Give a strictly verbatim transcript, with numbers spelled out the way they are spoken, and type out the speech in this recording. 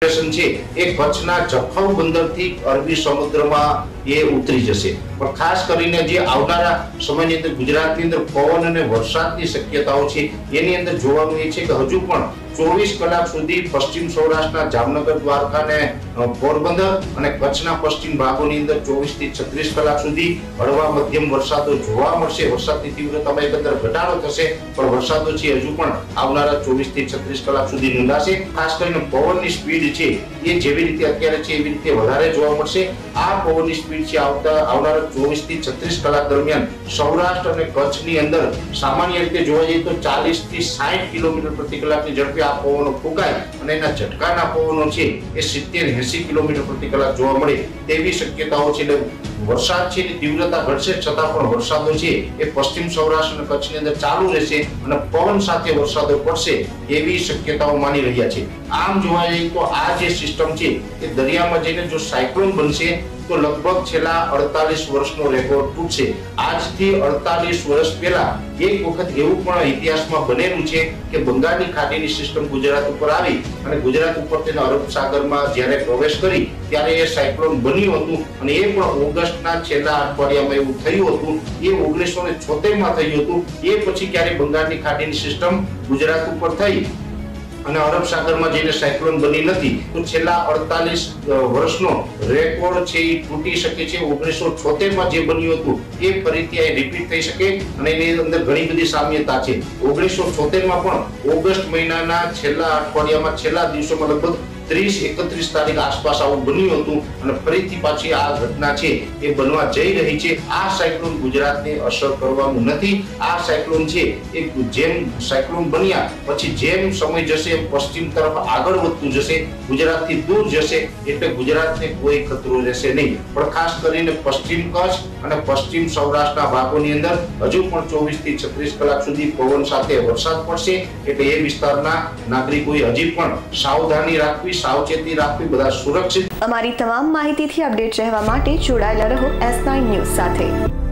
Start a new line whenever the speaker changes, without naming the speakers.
Depression છે એ કચ્છના જખૌ બંદરથી અરબી સમુદ્રમાં એ ઉતરી જશે। પણ ખાસ કરીને જે આવનારા સમયની અંદર ગુજરાતની અંદર પવન અને વરસાદની શક્યતાઓ છે એની અંદર જોવાનું એ છે કે હજુ પણ ચોવીસ કલાક સુધી પશ્ચિમ સૌરાષ્ટ્રના જામનગર, દ્વારકા અને પોરબંદર અને કચ્છના પશ્ચિમ ભાગોની અંદર ચોવીસ થી છત્રીસ કલાક સુધી હળવા મધ્યમ વરસાદો જોવા મળશે। વરસાદની તીવ્રતામાં એકંદર ઘટાડો થશે, પણ વરસાદો છે હજુ પણ આવનારા ચોવીસ થી છત્રીસ કલાક સુધી નોંધાશે। ખાસ કરીને પવનની સ્પીડ છે એ જેવી રીતે અત્યારે છે એવી રીતે વધારે જોવા મળશે। આ પવનની સ્પીડ છે આવતા આવનારા ચોવીસ થી છત્રીસ કલાક દરમિયાન સૌરાષ્ટ્ર અને કચ્છની અંદર સામાન્ય રીતે જોવા જઈએ તો ચાલીસ થી સાઠ કિલોમીટર પ્રતિ કલાકની ઝડપે આ પવનો ફૂંકાય અને એના ઝટકાના પવનો છે એ સિત્તેર એસી કિલોમીટર પ્રતિ કલાક જોવા મળે તેવી શક્યતાઓ છે। એટલે વરસાદ છે એની તીવ્રતા ઘટશે છતાં પણ વરસાદો છે એ પશ્ચિમ સૌરાષ્ટ્ર અને કચ્છની અંદર ચાલુ રહેશે અને પવન સાથે વરસાદો પડશે એવી શક્યતાઓ માની રહ્યા છે। આમ જોવા જઈએ તો આ જે સિસ્ટમ છે એ દરિયામાં જઈને જો સાયક્લોન બનશે તો લગભગ છેલ્લા અડતાલીસ વર્ષનો રેકોર્ડ તૂટશે। આજથી અડતાલીસ વર્ષ પહેલા એક વખત એવું પણ ઇતિહાસમાં બનેલું છે કે બંગાળની ખાડીની સિસ્ટમ ગુજરાત ઉપર આવી અને ગુજરાત ઉપર તેના અરબ સાગરમાં જ્યારે પ્રવેશ કરી ત્યારે એ સાયક્લોન બન્યું હતું અને એ પણ ઓગસ્ટના છેલ્લા અઠવાડિયામાં એવું થયું હતું। એ ઓગણીસો ને છોતેર માં થયું હતું। એ પછી ક્યારે બંગાળની ખાડીની સિસ્ટમ ગુજરાત ઉપર થઈ અને અરબ સાગરમાં જઈને સાયક્લોન બની નથી તો છેલ્લા અડતાલીસ વર્ષનો રેકોર્ડ છે એ તૂટી શકે છે। ઓગણીસો છોતેર માં જે બન્યું હતું એ ફરીથી આ રિપીટ થઈ શકે અને એની અંદર ઘણી બધી સામ્યતા છે। ઓગણીસો છોતેર માં પણ ઓગસ્ટ મહિનાના છેલ્લા અઠવાડિયામાં છેલ્લા દિવસોમાં લગભગ ત્રીસ એકત્રીસ તારીખ આસપાસ આવું બન્યું હતું અને ફરીથી પાછી આ ઘટના છે એ બનવા જઈ રહી છે। આ સાયક્લોન ગુજરાતને અસર કરવાનું નથી। આ સાયક્લોન છે એ જેમ સાયક્લોન બન્યા પછી જેમ સમય જશે એમ પશ્ચિમ તરફ આગળ વધતું જશે, ગુજરાતથી દૂર જશે એટલે ગુજરાતને કોઈ ખતરો રહેશે નહીં। પણ ખાસ કરીને પશ્ચિમ કચ્છ અને પશ્ચિમ સૌરાષ્ટ્રના ભાગોની અંદર હજુ પણ ચોવીસ થી છત્રીસ કલાક સુધી પવન સાથે વરસાદ પડશે એટલે એ વિસ્તારના નાગરિકોએ હજી પણ સાવધાની રાખવી, સાવચેતી રાખવી, બધા સુરક્ષિત।
અમારી તમામ માહિતીથી અપડેટ રહેવા માટે જોડાયેલા રહો એસ નાઇન ન્યૂઝ સાથે।